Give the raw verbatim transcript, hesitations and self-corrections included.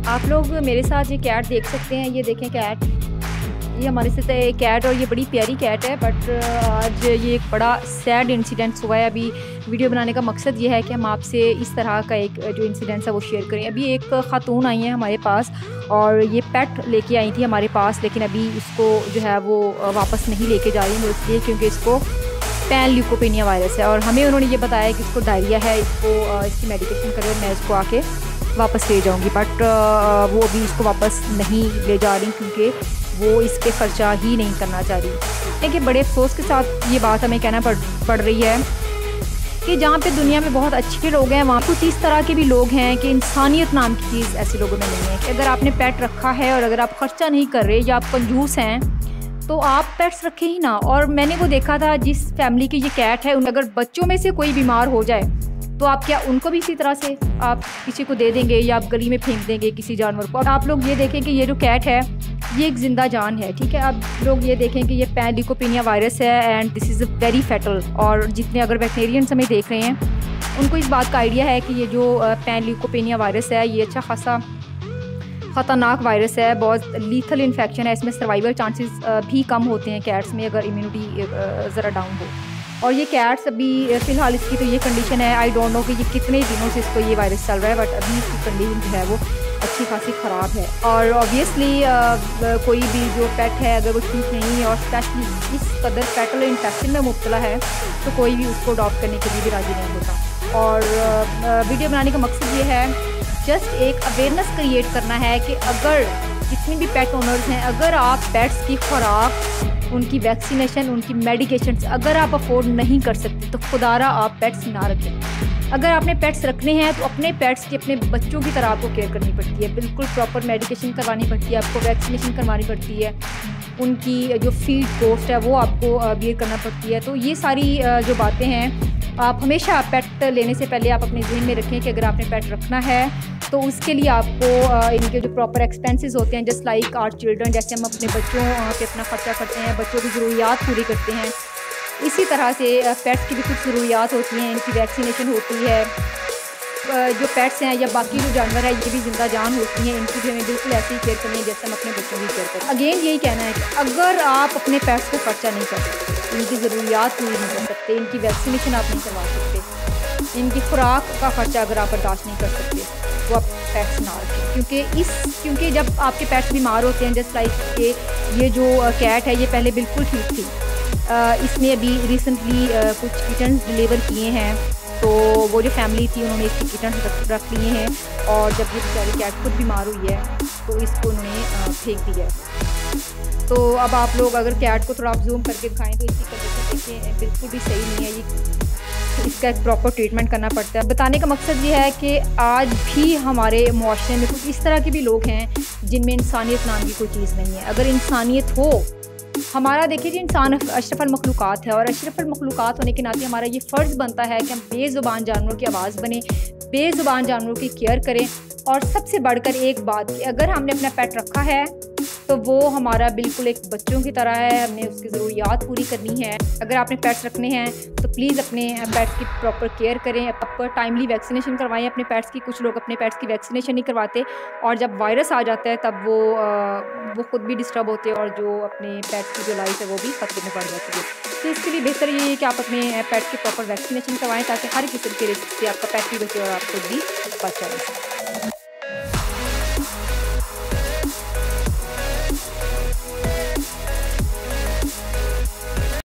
आप लोग मेरे साथ ये कैट देख सकते हैं। ये देखें कैट, ये हमारे साथ है कैट और ये बड़ी प्यारी कैट है। बट आज ये एक बड़ा सैड इंसिडेंट हुआ है। अभी वीडियो बनाने का मकसद ये है कि हम आपसे इस तरह का एक जो इंसिडेंट है वो शेयर करें। अभी एक खातून आई है हमारे पास और ये पेट लेके आई थी हमारे पास, लेकिन अभी इसको जो है वो वापस नहीं लेके जा रही है इसलिए क्योंकि इसको पैन ल्यूकोपेनिया वायरस है और हमें उन्होंने ये बताया कि इसको डायरिया है, इसको इसकी मेडिकेशन करें, मैं इसको आके वापस ले जाऊंगी। बट वो अभी इसको वापस नहीं ले जा रही क्योंकि वो इसके खर्चा ही नहीं करना चाह रही। देखिए बड़े अफसोस के साथ ये बात हमें कहना पड़ पड़ रही है कि जहाँ पे दुनिया में बहुत अच्छे लोग हैं वहाँ कुछ इस तरह के भी लोग हैं कि इंसानियत नाम की चीज़ ऐसे लोगों में नहीं है कि अगर आपने पेट रखा है और अगर आप खर्चा नहीं कर रहे या आप कंजूस हैं तो आप पेट्स रखें ही ना। और मैंने वो देखा था जिस फैमिली की ये कैट है, अगर बच्चों में से कोई बीमार हो जाए तो आप क्या उनको भी इसी तरह से आप किसी को दे देंगे या आप गली में फेंक देंगे किसी जानवर को। आप लोग ये देखें कि ये जो कैट है ये एक ज़िंदा जान है, ठीक है। आप लोग ये देखें कि ये पैन ल्यूकोपेनिया वायरस है and this is a very fatal. और जितने अगर वेटनेरियंस हमें देख रहे हैं उनको इस बात का आइडिया है कि ये जो पैन ल्यूकोपेनिया वायरस है ये अच्छा खासा ख़तरनाक वायरस है, बहुत लीथल इन्फेक्शन है। इसमें सर्वाइवल चांसेस भी कम होते हैं कैट्स में अगर इम्यूनिटी ज़रा डाउन हो। और ये कैट्स अभी फ़िलहाल इसकी तो ये कंडीशन है, आई डोंट नो कि ये कितने दिनों से इसको ये वायरस चल रहा है, बट अभी इसकी कंडीशन जो है वो अच्छी खासी ख़राब है। और ऑब्वियसली कोई भी जो पेट है अगर वो ठीक नहीं है और स्पेशली इस कदर फैटल इन्फेक्शन में मुब्तला है तो कोई भी उसको अडॉप्ट करने के लिए भी राज़ी नहीं होता। और वीडियो बनाने का मकसद ये है जस्ट एक अवेयरनेस क्रिएट करना है कि अगर जितने भी पेट ओनर्स हैं, अगर आप पेट्स की खुराक, उनकी वैक्सीनेशन, उनकी मेडिकेशंस अगर आप अफोर्ड नहीं कर सकते तो खुदारा आप पेट्स ना रखें। अगर आपने पेट्स रखने हैं तो अपने पेट्स की अपने बच्चों की तरह आपको केयर करनी पड़ती है, बिल्कुल प्रॉपर मेडिकेशन करवानी पड़ती है, आपको वैक्सीनेशन करवानी पड़ती है, उनकी जो फीड कॉस्ट है वो आपको बियर करना पड़ती है। तो ये सारी जो बातें हैं आप हमेशा पेट लेने से पहले आप अपने ज़हन में रखें कि अगर आपने पेट रखना है तो उसके लिए आपको इनके जो प्रॉपर एक्सपेंसेस होते हैं जस्ट लाइक आवर चिल्ड्रन, जैसे हम अपने बच्चों पे अपना खर्चा करते हैं, बच्चों की ज़रूरियात पूरी करते हैं, इसी तरह से पेट्स की भी कुछ ज़रूरियात होती हैं, इनकी वैक्सीनेशन होती है। जो पेट्स हैं या बाकी जो जानवर है ये भी ज़िंदा जान होती हैं, इनकी भी हमें बिल्कुल ऐसे ही केयर करनी है जैसे हम अपने बच्चों की केयर करें। अगेन यही कहना है कि अगर आप अपने पेट्स को खर्चा नहीं कर सकते, इनकी ज़रूरियात पूरी नहीं कर सकते, इनकी वैक्सीनेशन आप नहीं करवा सकते, इनकी खुराक का खर्चा अगर आप बर्दाश्त नहीं कर सकते तो आप पेट्स ना रखें। क्योंकि इस क्योंकि जब आपके पेट्स बीमार होते हैं जस्ट लाइक के ये जो कैट है ये पहले बिल्कुल ठीक थी, इसने अभी रिसेंटली कुछ किटन्स डिलीवर किए हैं, तो वो जो फैमिली थी उन्होंने इसके किटन्स रख, रख लिए हैं और जब ये बेचारी कैट खुद बीमार हुई है तो इसको उन्होंने फेंक दिया है। तो अब आप लोग अगर कैट को थोड़ा आप जूम करके दिखाएं तो इसकी कंडीशन देखिए बिल्कुल भी सही नहीं है, ये इसका एक प्रॉपर ट्रीटमेंट करना पड़ता है। बताने का मकसद ये है कि आज भी हमारे मुआशरे में कुछ इस तरह के भी लोग हैं जिनमें इंसानियत नाम की कोई चीज़ नहीं है। अगर इंसानियत हो, हमारा देखिए जी इंसान अशरफुल मखलूक़ात है और अशरफुल मखलूक़ात होने के नाते हमारा ये फ़र्ज़ बनता है कि हम बेज़ुबान जानवरों की आवाज़ बने, बेज़ुबान जानवरों की केयर करें। और सबसे बढ़कर एक बात कि अगर हमने अपना पेट रखा है तो वो हमारा बिल्कुल एक बच्चों की तरह है, हमने उसकी ज़रूरियात पूरी करनी है। अगर आपने पेट्स रखने हैं तो प्लीज़ अपने पेट्स की प्रॉपर केयर करें, प्रॉपर टाइमली वैक्सीनेशन करवाएं अपने पेट्स की। कुछ लोग अपने पेट्स की वैक्सीनेशन नहीं करवाते और जब वायरस आ जाता है तब वो आ, वो खुद भी डिस्टर्ब होते हैं और जो अपने पेट्स की जो लाइफ है वो भी खतरे में पड़ जाती है। तो इसके लिए बेहतर ये है कि आप अपने पेट्स की प्रॉपर वैक्सीनेशन करवाएं ताकि हर किस्म के रिस्क से आपका पेट भी बचे और आप खुद भी बचा रहे।